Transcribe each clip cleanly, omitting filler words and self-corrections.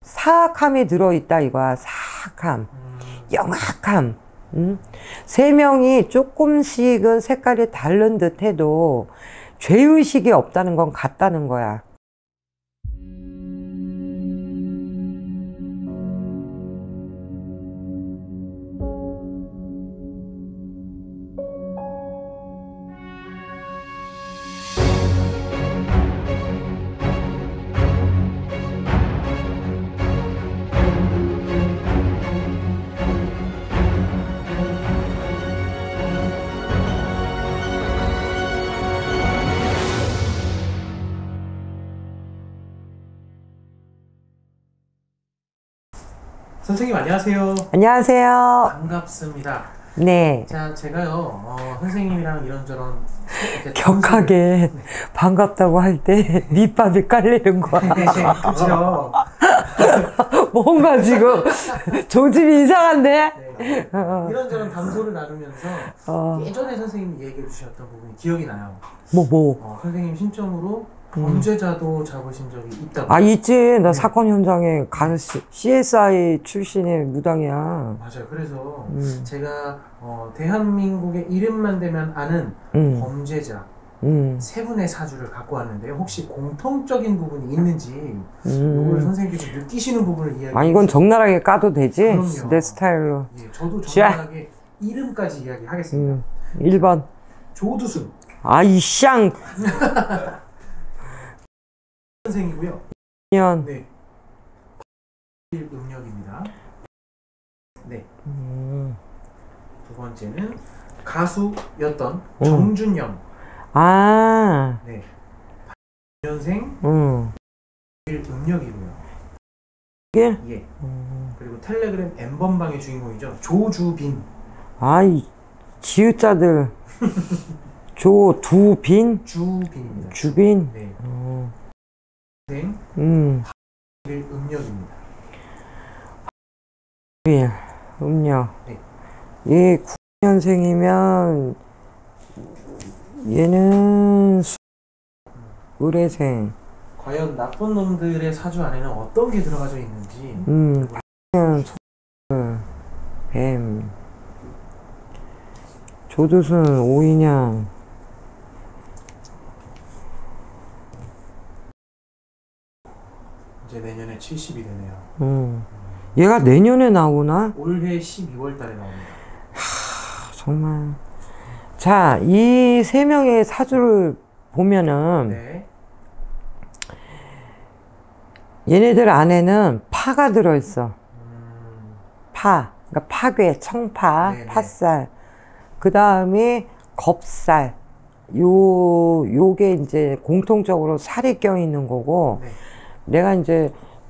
사악함이 들어있다 이거야. 사악함, 영악함. 세 명이 조금씩은 색깔이 다른 듯 해도 죄의식이 없다는 건 같다는 거야. 선생님 안녕하세요. 안녕하세요. 반갑습니다. 네. 자, 제가요 선생님이랑 이런저런 격하게 반갑다고 할 때 밑밥이 깔리는 거야. 그렇죠. 뭔가 지금 조짐이 이상한데? 네. 이런저런 담소를 나누면서 예전에 선생님이 얘기해 주셨던 부분이 기억이 나요. 선생님 신청으로 범죄자도 잡으신 적이 있다고. 아, 있지. 나 네. 사건 현장에 간 CSI 출신의 무당이야. 맞아요. 그래서 제가 대한민국의 이름만 되면 아는 범죄자 세 분의 사주를 갖고 왔는데요. 혹시 공통적인 부분이 있는지 이걸 선생님께서 느끼시는 부분을 이야기해 주세요. 이건 적나라하게 까도 되지? 그럼요. 내 스타일로. 예, 저도 적나라하게 이름까지 이야기하겠습니다. 1번. 조두순. 아이 쌍. 선생이고요. 년. 네. 음력입니다. 네. 두 번째는 가수였던 정준영. 아. 네. 2년생 음력이고요. 예. 그리고 텔레그램 N번방의 주인공이죠. 조주빈. 아이 지읒자들. 조두빈? 주빈입니다. 주빈? 네. 생 음력입니다. 음력. 네. 얘 9년생이면 얘는 의뢰생. 과연 나쁜 놈들의 사주 안에는 어떤 게 들어가져 있는지. 뱀. 조두순 오인양. 이제 내년에 70이 되네요. 얘가 내년에 나오나? 올해 12월 달에 나옵니다. 정말. 자, 이 세 명의 사주를 보면은 네. 얘네들 안에는 파가 들어있어. 파. 그러니까 파괴, 청파, 네네. 팥살. 그 다음에 겁살. 요게 이제 공통적으로 살이 껴있는 거고, 네. 내가 이제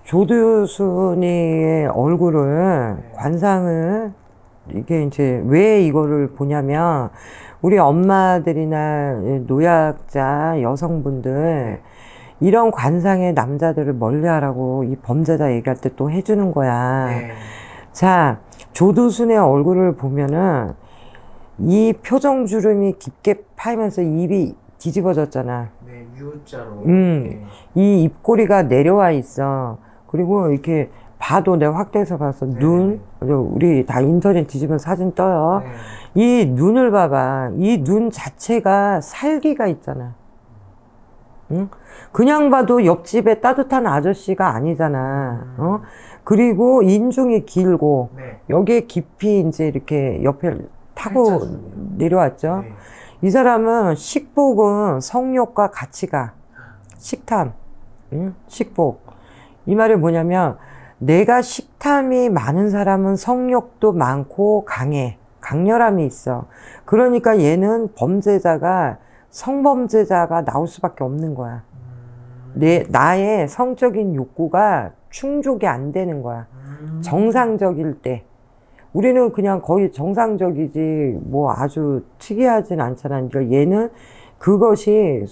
조두순이의 얼굴을, 네. 관상을, 이게 이제 왜 이거를 보냐면, 우리 엄마들이나 노약자 여성분들, 이런 관상의 남자들을 멀리하라고 이 범죄자 얘기할 때 또 해주는 거야. 네. 자, 조두순의 얼굴을 보면은, 이 표정주름이 깊게 파이면서 입이 뒤집어졌잖아. 네, U자로. 네. 이 입꼬리가 내려와 있어. 그리고 이렇게 봐도 내가 확대해서 봐서 눈, 우리 다 인터넷 뒤지면 사진 떠요. 네. 이 눈을 봐봐. 이 눈 자체가 살기가 있잖아. 응? 그냥 봐도 옆집에 따뜻한 아저씨가 아니잖아. 그리고 인중이 길고, 네. 여기에 깊이 이제 이렇게 옆에 타고 내려왔죠. 네. 이 사람은 식복은 성욕과 같이 가. 식탐. 응? 식복. 이 말이 뭐냐면, 내가 식탐이 많은 사람은 성욕도 많고 강해. 강렬함이 있어. 그러니까 얘는 범죄자가, 성범죄자가 나올 수밖에 없는 거야. 나의 성적인 욕구가 충족이 안 되는 거야. 정상적일 때. 우리는 그냥 거의 정상적이지, 뭐 아주 특이하진 않잖아. 그러니까 얘는 그것이,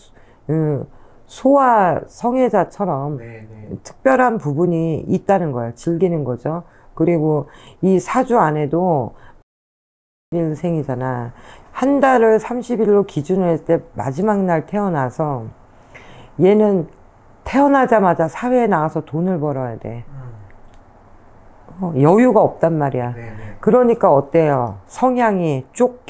소아 성애자처럼 특별한 부분이 있다는 거야. 즐기는 거죠. 그리고 이 사주 안에도 생이잖아. 한 달을 30일로 기준으로 했을 때 마지막 날 태어나서 얘는 태어나자마자 사회에 나가서 돈을 벌어야 돼. 여유가 없단 말이야. 네네. 그러니까 어때요? 성향이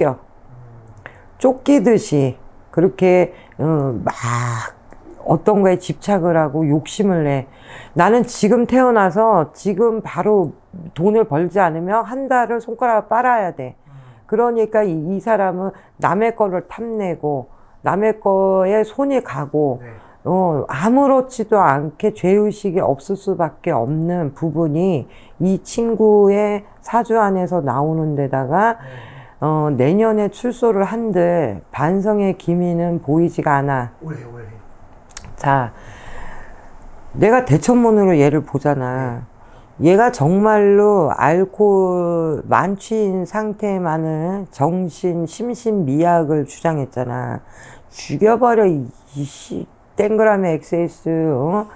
쫓기듯이 그렇게 막 어떤 거에 집착을 하고 욕심을 내. 나는 지금 태어나서 지금 바로 돈을 벌지 않으면 한 달을 손가락을 빨아야 돼. 그러니까 이 사람은 남의 거를 탐내고 남의 거에 손이 가고 네. 아무렇지도 않게 죄의식이 없을 수밖에 없는 부분이 이 친구의 사주 안에서 나오는 데다가 내년에 출소를 한들 반성의 기미는 보이지가 않아. 올해. 자, 내가 대천문으로 얘를 보잖아. 얘가 정말로 알코올 만취인 상태만은 정신, 심신 미약을 주장했잖아. 죽여버려, 이씨. 땡그라미 XS.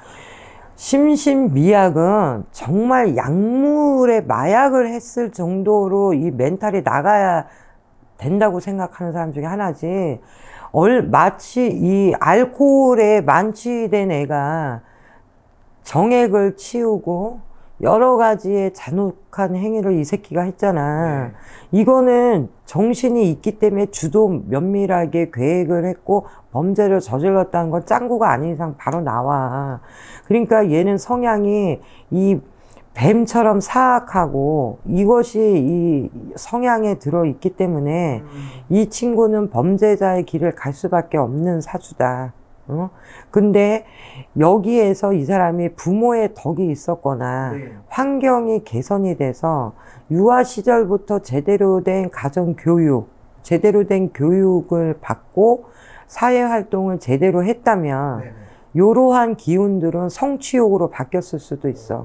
심신 미약은 정말 약물에 마약을 했을 정도로 이 멘탈이 나가야 된다고 생각하는 사람 중에 하나지. 마치 이 알코올에 만취된 애가 정액을 치우고 여러 가지의 잔혹한 행위를 이 새끼가 했잖아. 이거는 정신이 있기 때문에 주도 면밀하게 계획을 했고 범죄를 저질렀다는 건 짱구가 아닌 이상 바로 나와. 그러니까 얘는 성향이 이 뱀처럼 사악하고 이것이 이 성향에 들어있기 때문에 이 친구는 범죄자의 길을 갈 수밖에 없는 사주다. 근데 여기에서 이 사람이 부모의 덕이 있었거나 환경이 개선이 돼서 유아 시절부터 제대로 된 가정교육, 제대로 된 교육을 받고 사회활동을 제대로 했다면 이러한 기운들은 성취욕으로 바뀌었을 수도 있어.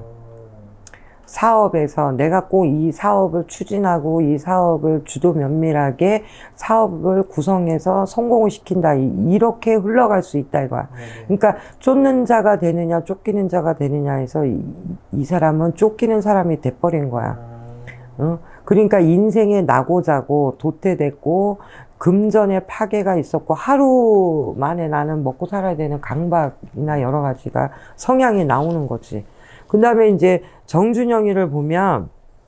사업에서 내가 꼭 이 사업을 추진하고 이 사업을 주도 면밀하게 사업을 구성해서 성공을 시킨다. 이렇게 흘러갈 수 있다 이거야. 그러니까 쫓는 자가 되느냐 쫓기는 자가 되느냐 해서 이 사람은 쫓기는 사람이 돼버린 거야. 그러니까 인생에 나고 자고 도태됐고 금전에 파괴가 있었고 하루 만에 나는 먹고 살아야 되는 강박이나 여러 가지가 성향이 나오는 거지. 그 다음에 이제 정준영이를 보면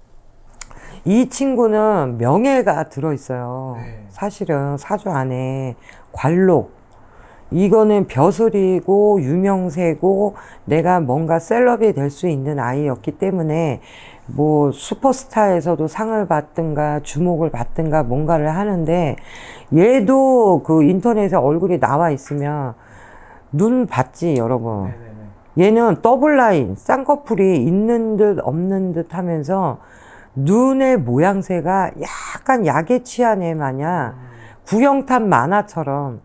이 친구는 명예가 들어있어요. 사실은 사주 안에 관록. 이거는 벼슬이고 유명세고 내가 뭔가 셀럽이 될 수 있는 아이였기 때문에 뭐 슈퍼스타에서도 상을 받든가 주목을 받든가 뭔가를 하는데 얘도 그 인터넷에 얼굴이 나와 있으면 눈 봤지 여러분. 얘는 더블라인, 쌍꺼풀이 있는 듯 없는 듯 하면서 눈의 모양새가 약간 약에 취한 애 마냥 구경탄 만화처럼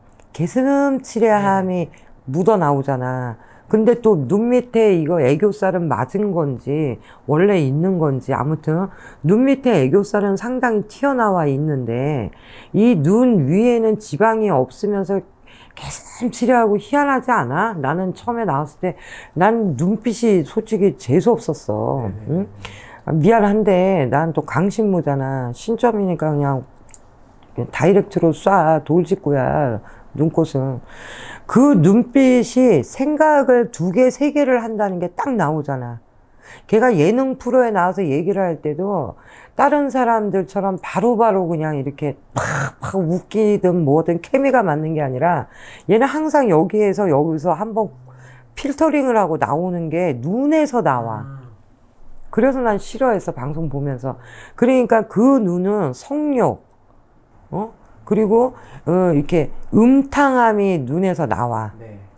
개슴츠레함이 묻어 나오잖아. 근데 또 눈 밑에 이거 애교살은 맞은 건지 원래 있는 건지 아무튼 눈 밑에 애교살은 상당히 튀어나와 있는데 이 눈 위에는 지방이 없으면서 개슴츠레하고 희한하지 않아? 나는 처음에 나왔을 때 난 눈빛이 솔직히 재수 없었어. 응? 미안한데 난 또 강신무잖아. 신점이니까 그냥 다이렉트로 쏴. 돌직구야. 눈꽃은. 그 눈빛이 생각을 2개, 3개를 한다는 게 딱 나오잖아. 걔가 예능 프로에 나와서 얘기를 할 때도 다른 사람들처럼 바로바로 그냥 이렇게 팍팍 웃기든 뭐든 케미가 맞는 게 아니라 얘는 항상 여기서 한번 필터링을 하고 나오는 게 눈에서 나와. 그래서 난 싫어했어, 방송 보면서. 그러니까 그 눈은 성욕, 그리고 이렇게 음탕함이 눈에서 나와.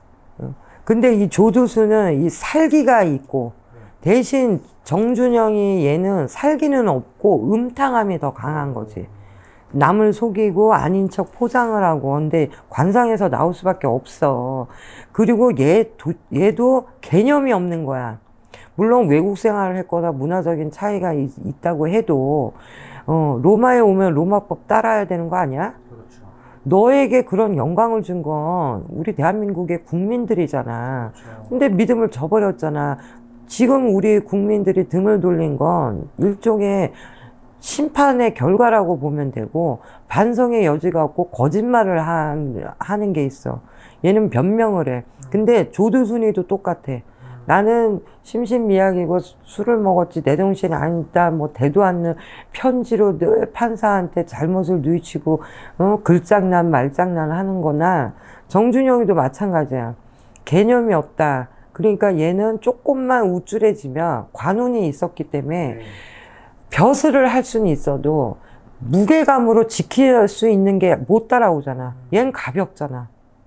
근데 이 조두수는 이 살기가 있고 대신 정준영이 얘는 살기는 없고 음탕함이 더 강한 거지. 남을 속이고 아닌 척 포장을 하고. 근데 관상에서 나올 수밖에 없어. 그리고 얘도 개념이 없는 거야. 물론 외국 생활을 했거나 문화적인 차이가 있다고 해도 로마에 오면 로마법 따라야 되는 거 아니야? 그렇죠. 너에게 그런 영광을 준 건 우리 대한민국의 국민들이잖아. 그렇죠. 근데 믿음을 저버렸잖아. 지금 우리 국민들이 등을 돌린 건 일종의 심판의 결과라고 보면 되고 반성의 여지가 없고 거짓말을 하는 게 있어. 얘는 변명을 해. 근데 조두순이도 똑같아. 나는 심신미약이고 술을 먹었지 내 정신이 아니다 뭐 대도 않는 편지로 늘 판사한테 잘못을 뉘우치고 글장난 말장난 하는 거나 정준영이도 마찬가지야. 개념이 없다. 그러니까 얘는 조금만 우쭐해지면 관운이 있었기 때문에 벼슬을 할 수는 있어도 무게감으로 지킬 수 있는 게 못 따라오잖아. 얘는 가볍잖아.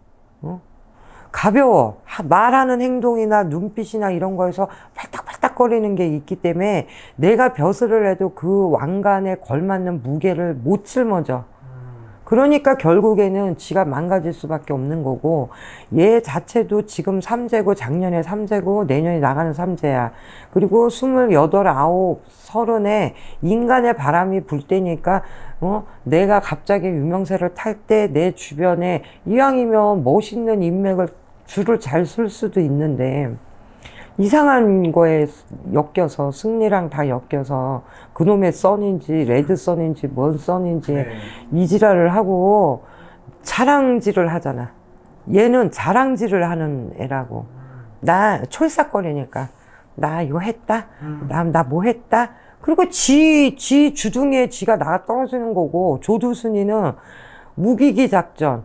가벼워. 말하는 행동이나 눈빛이나 이런 거에서 팔딱팔딱거리는 게 있기 때문에 내가 벼슬을 해도 그 왕관에 걸맞는 무게를 못 짊어져. 그러니까 결국에는 지가 망가질 수밖에 없는 거고, 얘 자체도 지금 삼재고 작년에 삼재고 내년에 나가는 삼재야. 그리고 28, 9, 30에 인간의 바람이 불 때니까 내가 갑자기 유명세를 탈 때 내 주변에 이왕이면 멋있는 인맥을 줄을 잘 쓸 수도 있는데 이상한 거에 엮여서 승리랑 다 엮여서 그놈의 썬인지 레드 썬인지 뭔 썬인지 이 지랄을 하고 자랑질을 하잖아. 얘는 자랑질을 하는 애라고. 나 촐싹거리니까 나 이거 했다? 나 뭐 했다? 그리고 지 주둥이에 지가 나가 떨어지는 거고. 조두순이는 무기기 작전.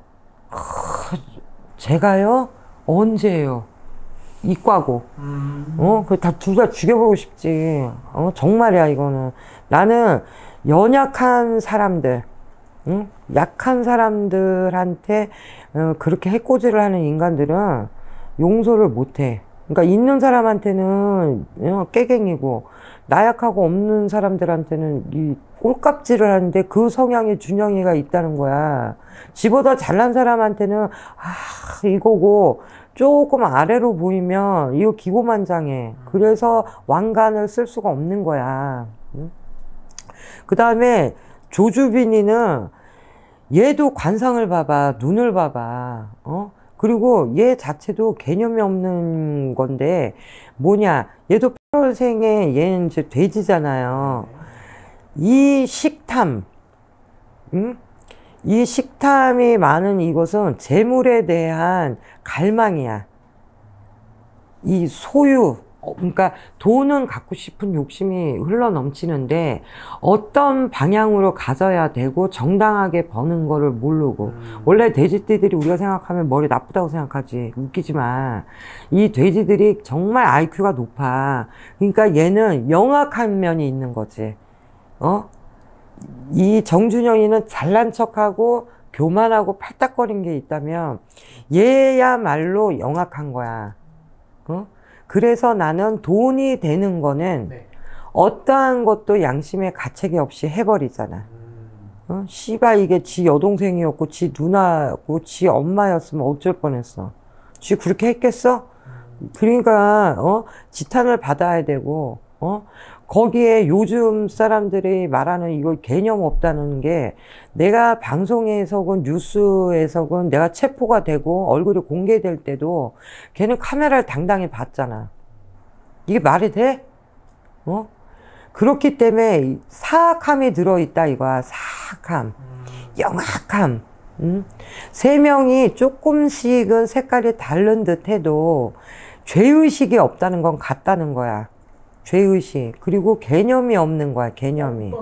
제가요? 언제예요? 이과고. 다 둘 다 죽여보고 싶지. 정말이야, 이거는. 나는 연약한 사람들, 약한 사람들한테 그렇게 해코지를 하는 인간들은 용서를 못 해. 그러니까 있는 사람한테는 깨갱이고, 나약하고 없는 사람들한테는 이 꼴값질을 하는데 그 성향에 준영이가 있다는 거야. 지보다 잘난 사람한테는 이거고, 조금 아래로 보이면 이거 기고만장해. 그래서 왕관을 쓸 수가 없는 거야. 그 다음에 조주빈이는 얘도 관상을 봐봐, 눈을 봐봐. 그리고 얘 자체도 개념이 없는 건데 뭐냐, 얘도 8월생에 얘는 이제 돼지잖아요. 이 식탐, 이 식탐이 많은 이것은 재물에 대한 갈망이야. 이 소유, 그러니까 돈은 갖고 싶은 욕심이 흘러넘치는데 어떤 방향으로 가져야 되고 정당하게 버는 거를 모르고. 원래 돼지띠들이 우리가 생각하면 머리 나쁘다고 생각하지. 웃기지만 이 돼지들이 정말 IQ가 높아. 그러니까 얘는 영악한 면이 있는 거지. 이 정준영이는 잘난 척하고 교만하고 팔딱거린 게 있다면 얘야말로 영악한 거야. 그래서 나는 돈이 되는 거는 어떠한 것도 양심의 가책이 없이 해버리잖아. 씨발 이게 지 여동생이었고 지 누나고 지 엄마였으면 어쩔 뻔했어. 지 그렇게 했겠어? 그러니까 지탄을 받아야 되고 거기에 요즘 사람들이 말하는 이거 개념 없다는 게, 내가 방송에서건 뉴스에서건 내가 체포가 되고 얼굴이 공개될 때도 걔는 카메라를 당당히 봤잖아. 이게 말이 돼? 그렇기 때문에 사악함이 들어있다 이거야. 사악함, 영악함. 세 명이 조금씩은 색깔이 다른 듯 해도 죄의식이 없다는 건 같다는 거야. 죄의식. 그리고 개념이 없는 거야, 개념이.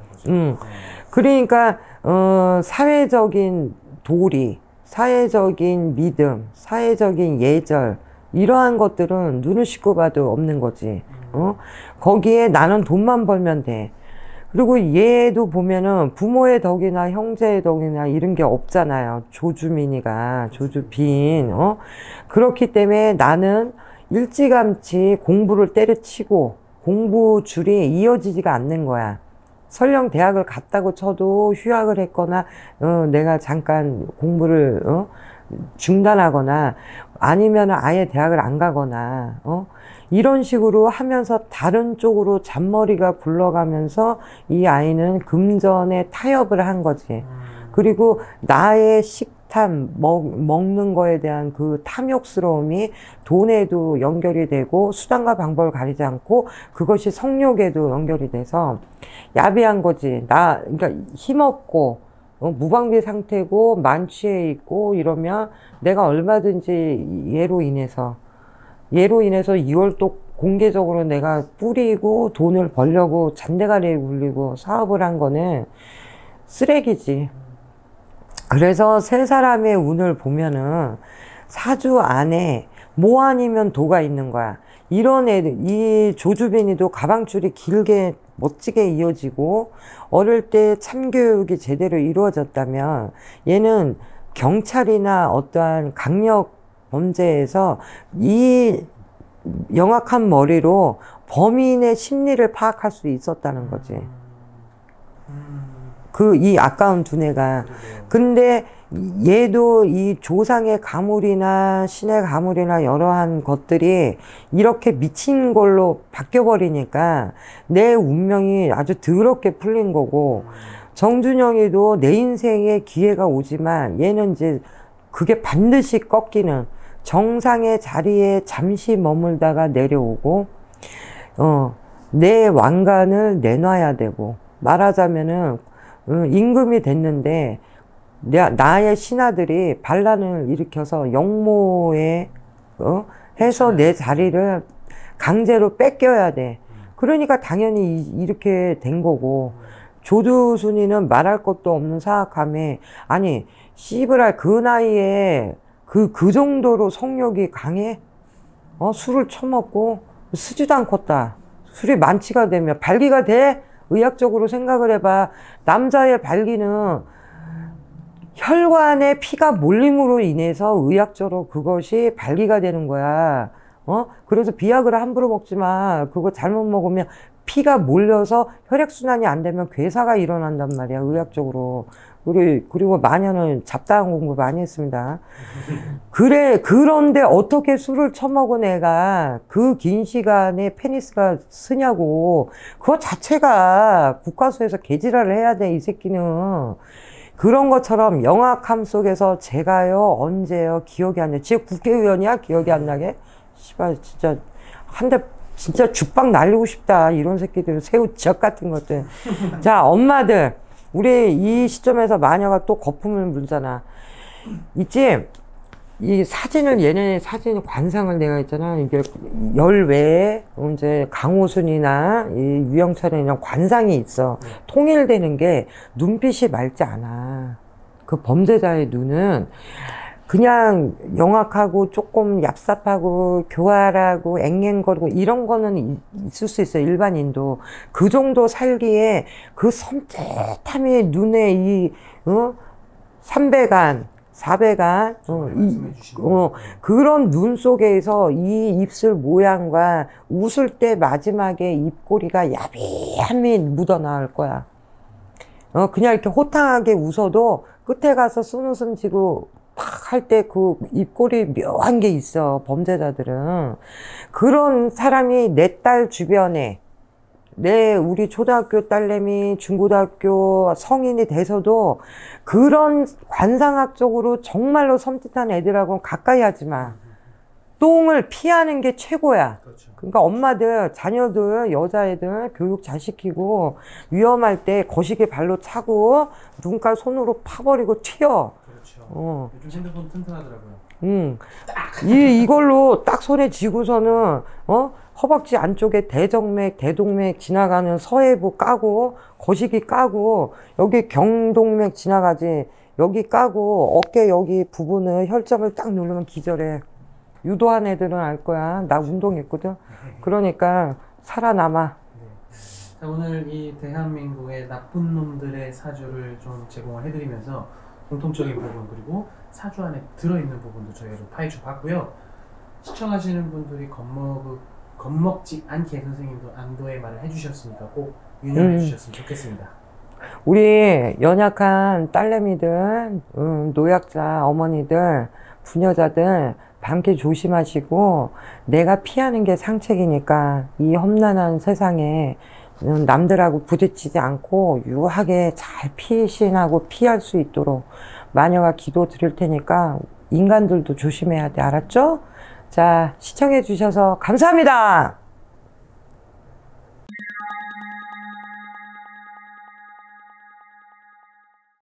그러니까 사회적인 도리, 사회적인 믿음, 사회적인 예절, 이러한 것들은 눈을 씻고 봐도 없는 거지. 거기에 나는 돈만 벌면 돼. 그리고 얘도 보면은 부모의 덕이나 형제의 덕이나 이런 게 없잖아요. 조주민이가, 조주빈. 그렇기 때문에 나는 일찌감치 공부를 때려치고 공부 줄이 이어지지가 않는 거야. 설령 대학을 갔다고 쳐도 휴학을 했거나 내가 잠깐 공부를 중단하거나 아니면 아예 대학을 안 가거나 이런 식으로 하면서 다른 쪽으로 잔머리가 굴러가면서 이 아이는 금전에 타협을 한 거지. 그리고 나의 식탐, 먹는 거에 대한 그 탐욕스러움이 돈에도 연결이 되고 수단과 방법을 가리지 않고 그것이 성욕에도 연결이 돼서 야비한 거지. 그러니까 힘없고 무방비 상태고 만취해 있고 이러면 내가 얼마든지 얘로 인해서 얘로 인해서 이걸 또 공개적으로 내가 뿌리고 돈을 벌려고 잔대가리에 굴리고 사업을 한 거는 쓰레기지. 그래서 세 사람의 운을 보면은 사주 안에 뭐 아니면 도가 있는 거야. 이런 애들, 이 조주빈이도 가방줄이 길게 멋지게 이어지고 어릴 때 참교육이 제대로 이루어졌다면 얘는 경찰이나 어떠한 강력 범죄에서 이 영악한 머리로 범인의 심리를 파악할 수 있었다는 거지. 이 아까운 두뇌가. 근데 얘도 이 조상의 가물이나 신의 가물이나 여러한 것들이 이렇게 미친 걸로 바뀌어버리니까 내 운명이 아주 더럽게 풀린 거고, 정준영이도 내 인생에 기회가 오지만 얘는 이제 그게 반드시 꺾이는, 정상의 자리에 잠시 머물다가 내려오고, 내 왕관을 내놔야 되고, 말하자면은 임금이 됐는데 나의 신하들이 반란을 일으켜서 영모에 해서 내 자리를 강제로 뺏겨야 돼. 그러니까 당연히 이렇게 된 거고, 조두순이는 말할 것도 없는 사악함에, 아니 씨부랄 그 나이에 그 정도로 성욕이 강해? 술을 처먹고 쓰지도 않겠다. 술이 만취가 되면 발기가 돼? 의학적으로 생각을 해봐. 남자의 발기는 혈관에 피가 몰림으로 인해서 의학적으로 그것이 발기가 되는 거야. 그래서 비아그라 함부로 먹지 마. 그거 잘못 먹으면 피가 몰려서 혈액순환이 안 되면 괴사가 일어난단 말이야, 의학적으로. 그리고 마녀는 잡다한 공부 많이 했습니다. 그런데 어떻게 술을 처먹은 애가 그 긴 시간에 페니스가 쓰냐고. 그거 자체가 국가수에서 개지랄을 해야 돼, 이 새끼는. 그런 것처럼 영악함 속에서 제가요, 언제요, 기억이 안 나. 지금 국회의원이야? 기억이 안 나게? 씨발, 진짜, 한 대, 진짜 죽박 날리고 싶다. 이런 새끼들, 새우 적 같은 것들. 자, 엄마들. 우리 이 시점에서 마녀가 또 거품을 물잖아. 있지? 이 사진을, 얘네 사진 관상을 내가 했잖아. 이게 열외에 이제 강호순이나 이 유영철이나 관상이 있어. 통일되는 게 눈빛이 맑지 않아. 그 범죄자의 눈은 그냥 영악하고 조금 얍삽하고 교활하고 앵앵거리고 이런 거는 있을 수 있어요, 일반인도. 그 정도 살기에 그 섬찟함이 눈에 이 3배간 4배간 그런 눈 속에서 이 입술 모양과 웃을 때 마지막에 입꼬리가 야비함이 묻어나올 거야. 그냥 이렇게 호탕하게 웃어도 끝에 가서 쓴웃음 지고 팍 할 때 그 입꼬리 묘한 게 있어, 범죄자들은. 그런 사람이 내 딸 주변에, 우리 초등학교 딸내미, 중고등학교 성인이 돼서도 그런 관상학적으로 정말로 섬찟한 애들하고는 가까이 하지 마. 똥을 피하는 게 최고야. 그렇죠. 그러니까 엄마들, 자녀들, 여자애들 교육 잘 시키고 위험할 때 거시기 발로 차고 눈깔 손으로 파버리고 튀어. 그렇죠. 요즘 핸드폰 튼튼하더라고요. 이걸로 딱 손에 쥐고서는, 허벅지 안쪽에 대정맥, 대동맥 지나가는 서해부 까고, 거시기 까고, 여기 경동맥 지나가지, 여기 까고, 어깨 여기 부분을 혈점을 딱 누르면 기절해. 유도한 애들은 알 거야. 나 운동했거든. 그러니까 살아남아. 자, 오늘 이 대한민국의 나쁜 놈들의 사주를 좀 제공을 해드리면서 공통적인 부분 그리고 사주 안에 들어있는 부분도 저희가 좀 파헤쳐 봤고요. 시청하시는 분들이 겁먹지 않게 선생님도 안도의 말을 해주셨으니까 꼭 유념해 주셨으면 좋겠습니다. 우리 연약한 딸내미들, 노약자 어머니들, 부녀자들 밤길 조심하시고, 내가 피하는 게 상책이니까 이 험난한 세상에 남들하고 부딪히지 않고 유하게 잘 피신하고 피할 수 있도록 마녀가 기도 드릴 테니까 인간들도 조심해야 돼. 알았죠? 자, 시청해 주셔서 감사합니다.